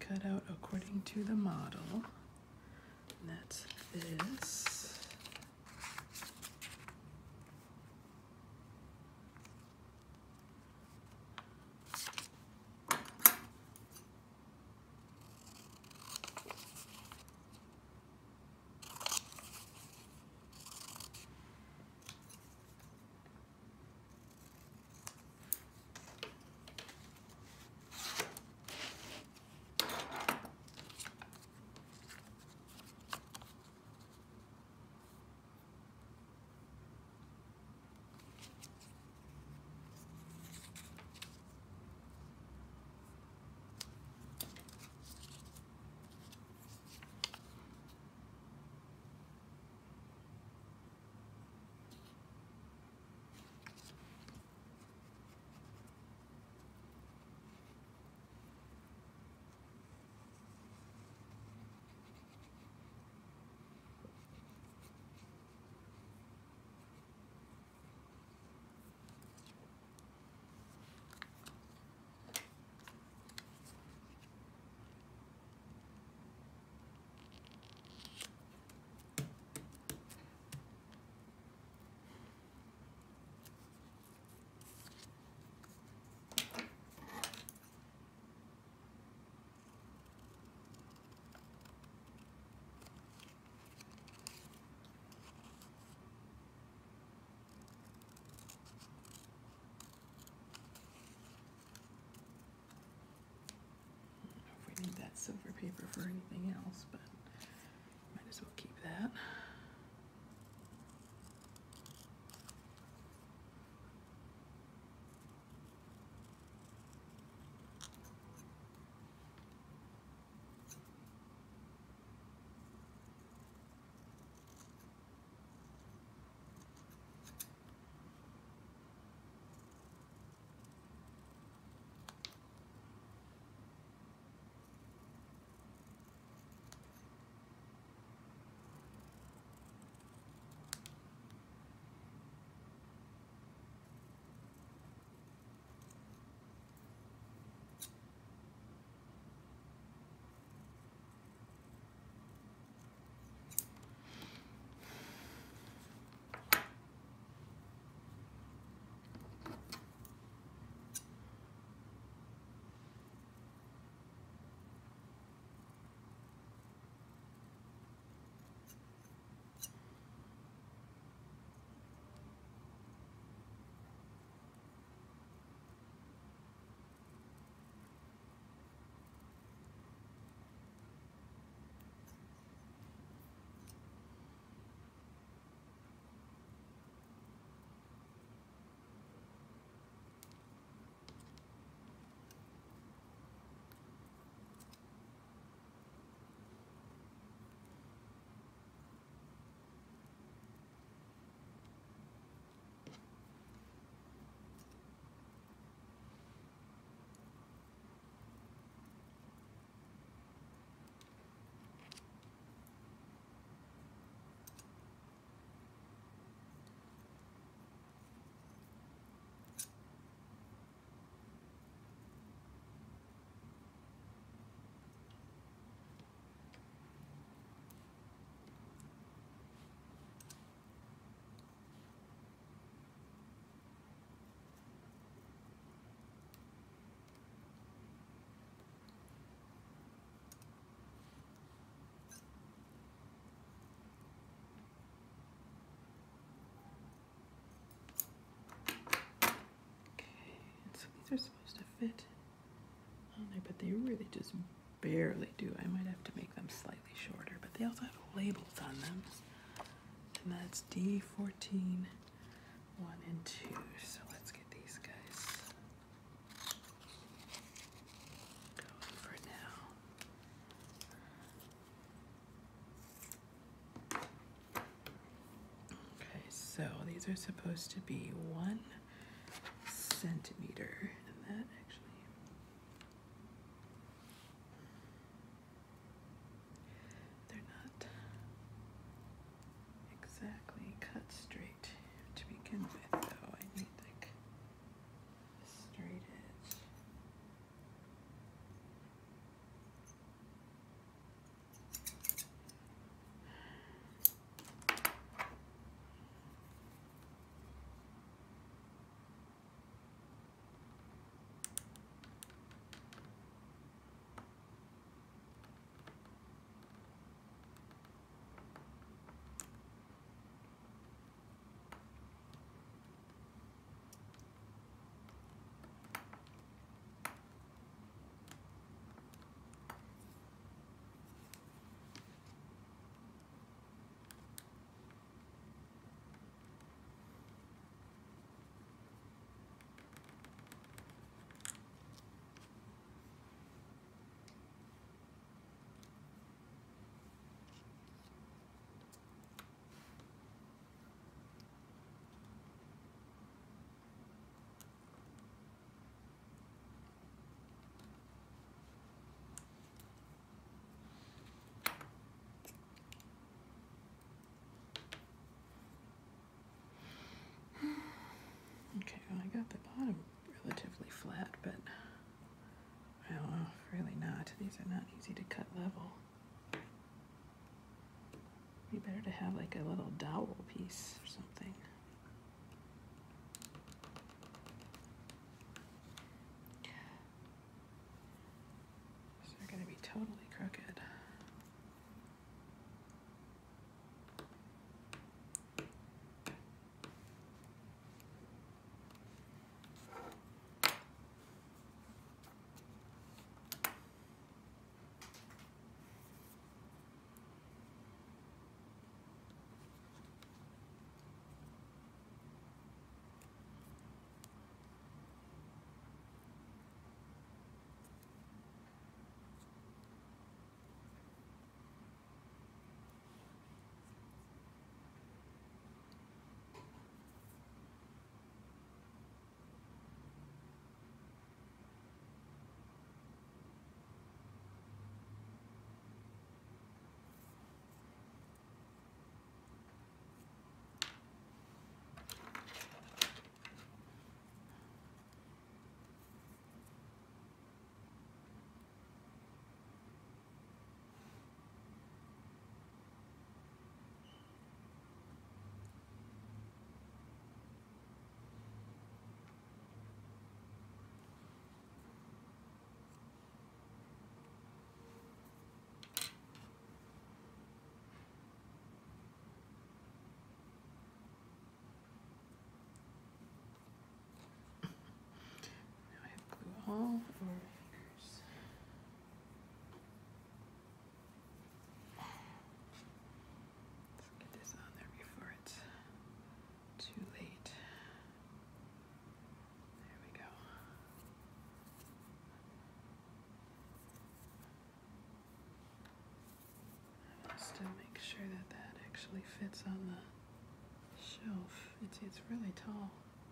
cut out according to the model. And that's this. Need that silver paper for anything else, but might as well keep that. They're supposed to fit on there, but they really just barely do. I might have to make them slightly shorter, but they also have labels on them. And that's D14, 1 and 2. So let's get these guys going for now. Okay, so these are supposed to be 1 centimeter, and that actually, they're not exactly cut straight to begin with, though. I need like a straight edge. they're not easy to cut level. Be better to have like a little dowel piece or something. So they're going to be totally crooked. All over my fingers. Let's get this on there before it's too late. There we go. Just to make sure that that actually fits on the shelf. It's really tall.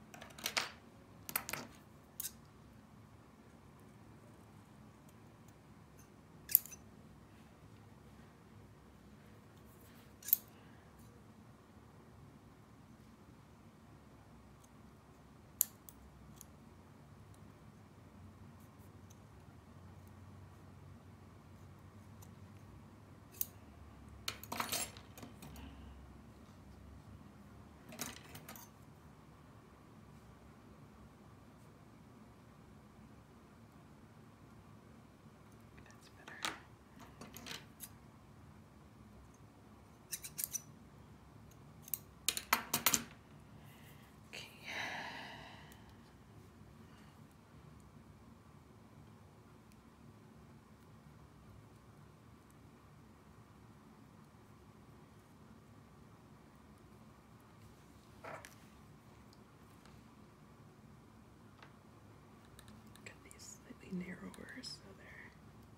Narrower, so they're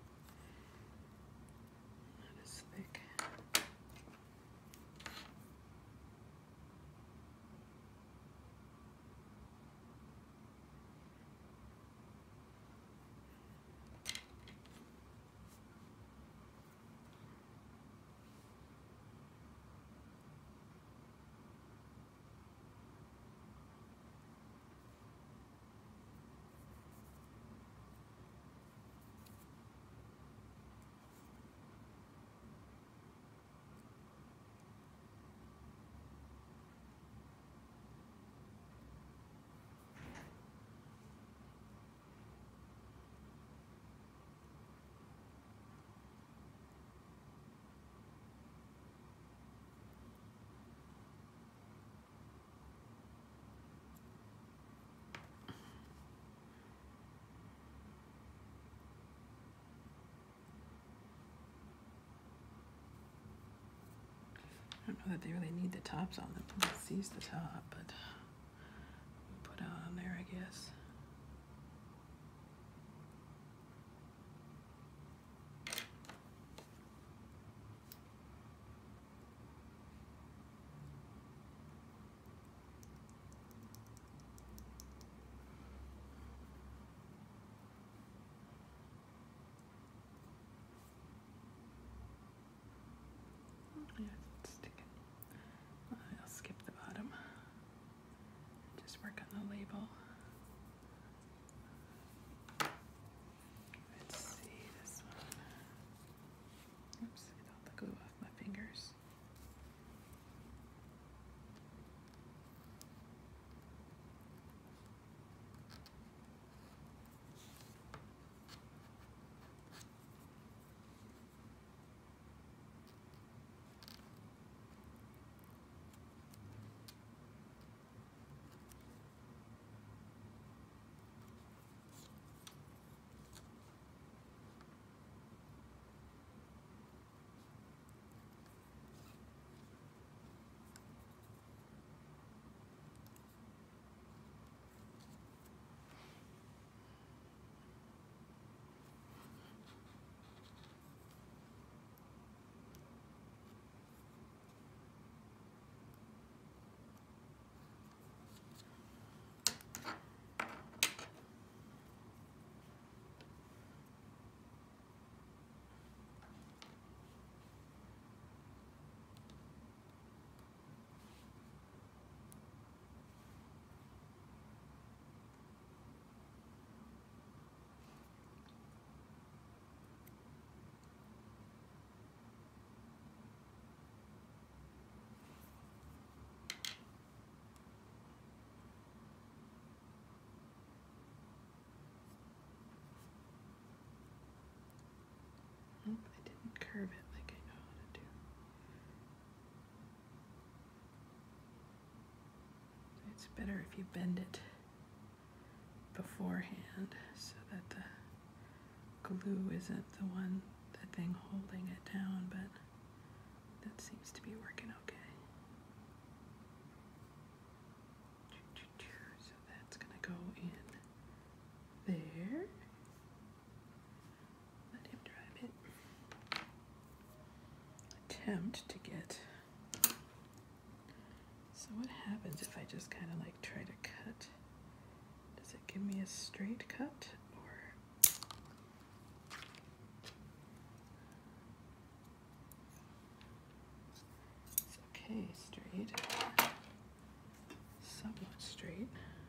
not as thick. I don't know that they really need the tops on them. It sees the top, but we'll put out on there, I guess. Yeah, it's sticking. I'll skip the bottom. Just work on the label. Let's see this one. better if you bend it beforehand so that the glue isn't the thing holding it down, but that seems to be working okay. So that's going to go in there. Let him drive it. Attempt to get. So what happens if I just kind of like try to cut? Does it give me a straight cut or? It's okay, straight. Somewhat straight.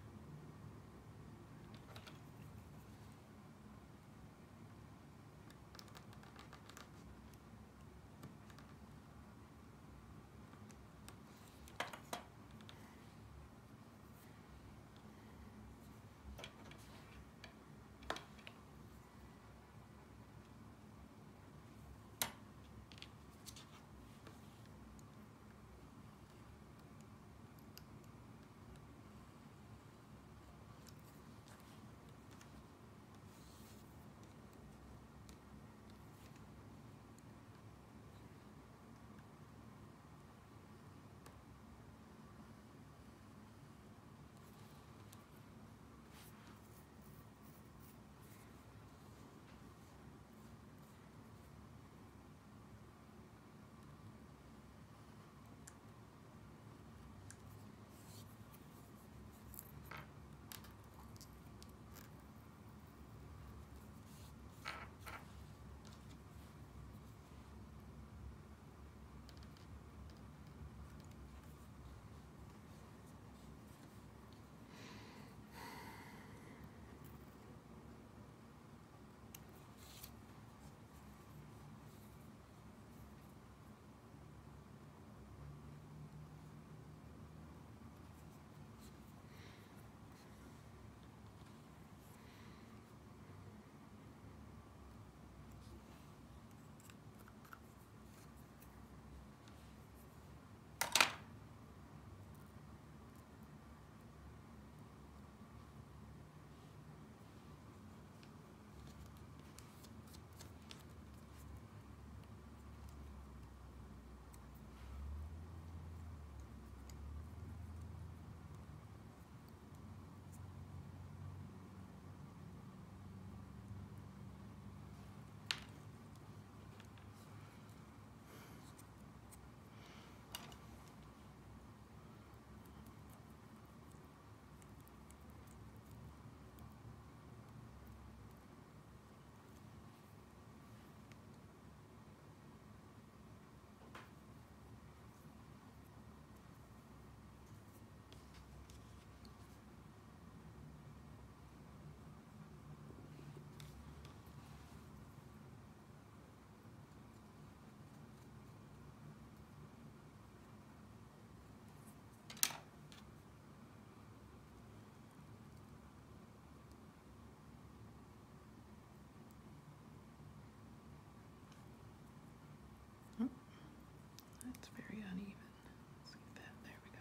That's very uneven. Let's get that. There we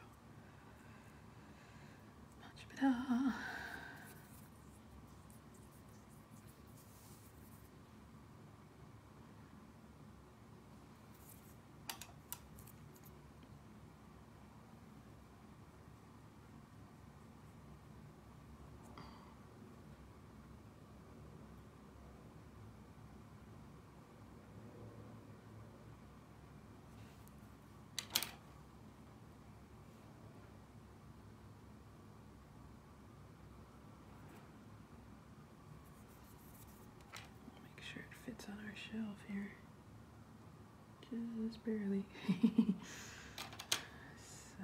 go. Much better. Make sure it fits on our shelf here. Just barely. So,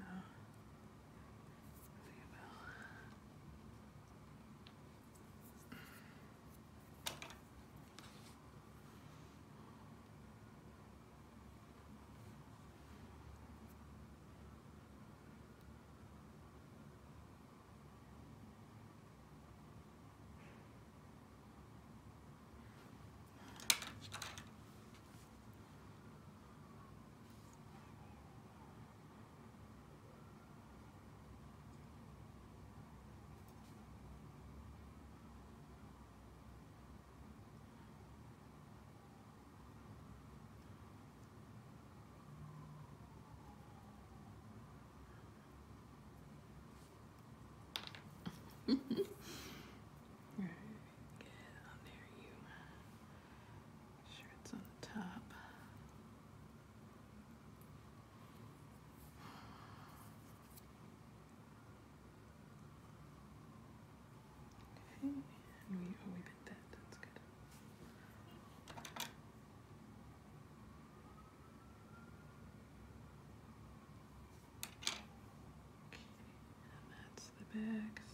bags.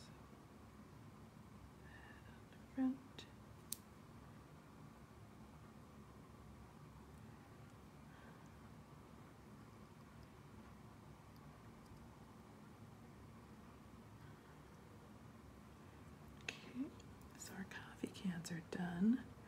That on the front. Okay, so our coffee cans are done.